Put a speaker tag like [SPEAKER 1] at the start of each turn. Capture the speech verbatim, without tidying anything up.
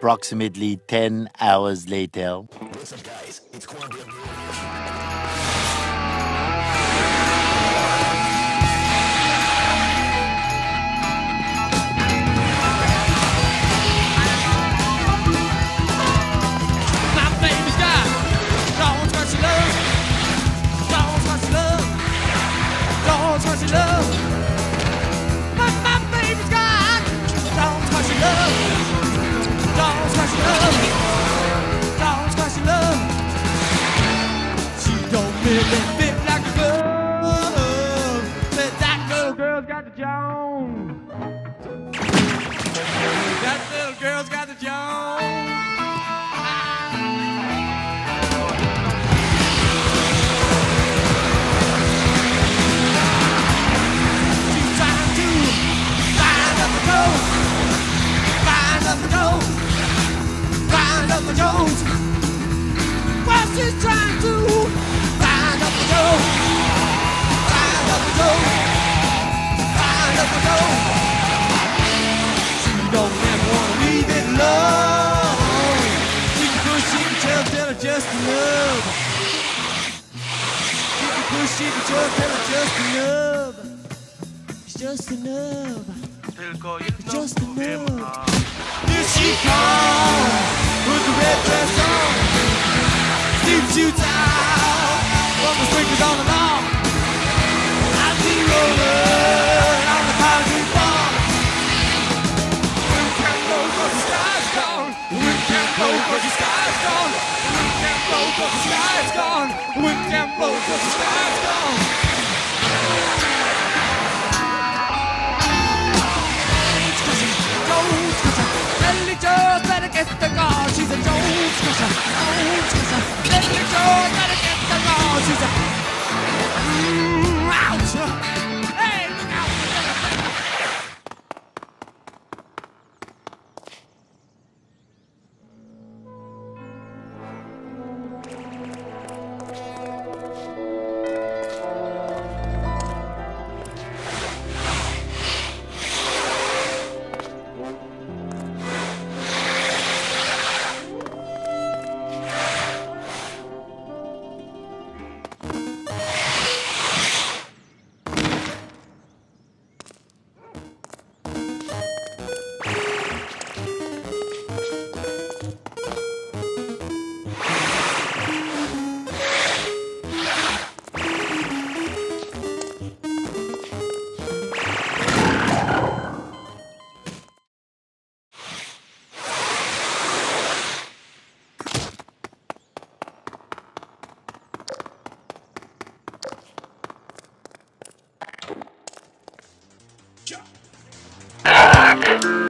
[SPEAKER 1] approximately ten hours later.
[SPEAKER 2] What's up, guys? It's Cornbread.
[SPEAKER 3] Really fit like a glove, but that little girl's got the Jones. That little girl's got the Jones. She's trying to find up the Jones, find up the Jones, find up the Jones. Well, she's trying to find up the Jones, find up the Jones, find up the Jones. She don't ever wanna leave it alone. She can push, she can shove till it's just enough. She can push, she can shove till it's just enough. It's just enough. It's just enough. Here she comes with the red dress on, steep shoots out from the speakers on the lawn. I see rolling on the concrete farm. Wind can't blow 'cause the sky's gone. Wind can't blow 'cause the sky's gone. Wind can't blow 'cause the sky's gone. Wind can't blow 'cause the sky's gone. Jones Crusher, Lily Jones better get the car. She's a Jones Crusher, Jones Crusher. Lily Jones better get the car. She's a mm, ouch. Hey, look out!
[SPEAKER 2] Jump.